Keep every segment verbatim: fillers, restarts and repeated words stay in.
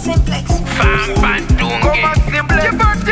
simplex. Famba Ndunge.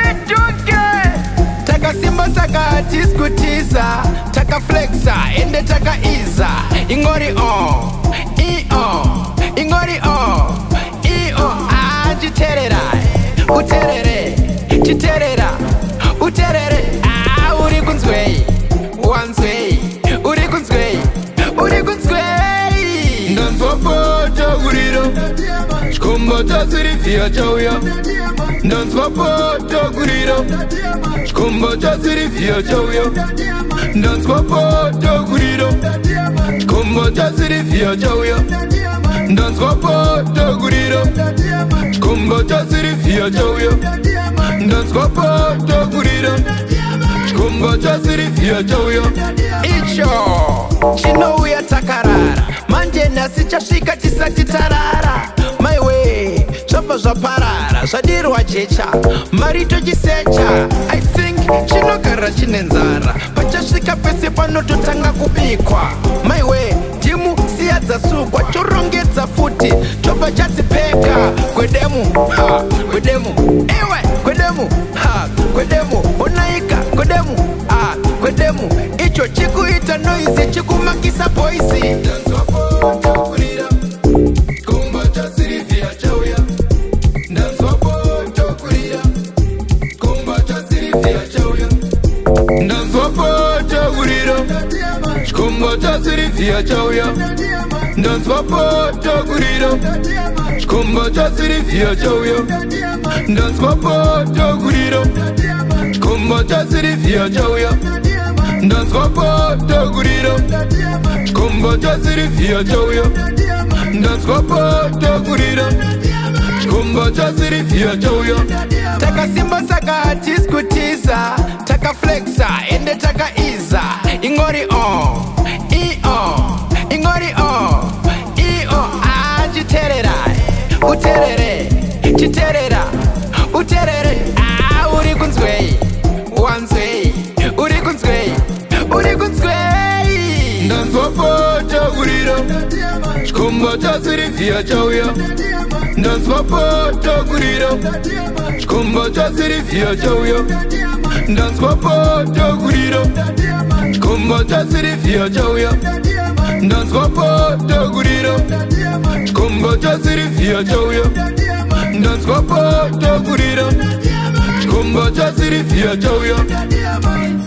Taka simba saka diskutiza, taka flexa, ende taka iza. Ingori on, i on, ingori on, i on. Ah, jiterera, uterere, jiterera, uterere. Ah, uri kunzwei, wanzwei, uri kunzwei, uri kunzwei. Ndanzwa poto kurira, Chikomba chasirivhiya chauya. Ndanzwa poto kurira, Chikomba chasirivhiya chauya. Ndanzwa poto kurira, Chikomba chasirivhiya chauya. Ndanzwa poto kurira, Chikomba chasirivhiya chauya. Ndanzwa poto kurira, Chikomba chasirivhiya chauya. Icho chinouya takarara, manje nhasi chasvika tisati tarara. My way zvabva zvaparara, zvadirwa jecha, marito chisecha. I think chinogara chine nzara, pachasvika pese panototanga kubikwa. My way timu siya dzasukwa, chorongedza futi chobva chadzipeka. Kwedemu ha, kwedemu ewe, kwedemu ha, kwedemu onaika, kwedemu ah, kwedemu icho chikuita noise, chikumakisa poisi. Ndanzwa poto kurira, Chikomba chasirivhiya chauya. Ndanzwa poto kurira, Chikomba chasirivhiya chauya. Ndanzwa poto kurira, Chikomba chasirivhiya chauya. Ndanzwa poto kurira, Chikomba chasirivhiya chauya. Ndanzwa poto kurira, Chikomba chasirivhiya chauya. Ndanzwa poto kurira, Chikomba chasirivhiya chauya. Ndanzwa poto kurira, Chikomba chasirivhiya chauya. Taka simba saka diskutiza, taka flexa, ende taka iza. Ingori on, i on, ingori on, i on. Ah, jiterera, uterere, jiterera, uterere. Ah, uri kunzwei, wanzwei, uri kunzwei, uri kunzwei. Ndanzwa poto kurira, Chikomba chasirivhiya chauya. Ndanzwa poto kurira, Chikomba chasirivhiya chauya. Ndanzwa poto kurira, Chikomba chasirivhiya chauya. Ndanzwa poto kurira, Chikomba chasirivhiya chauya. Ndanzwa poto kurira, Chikomba chasirivhiya chauya.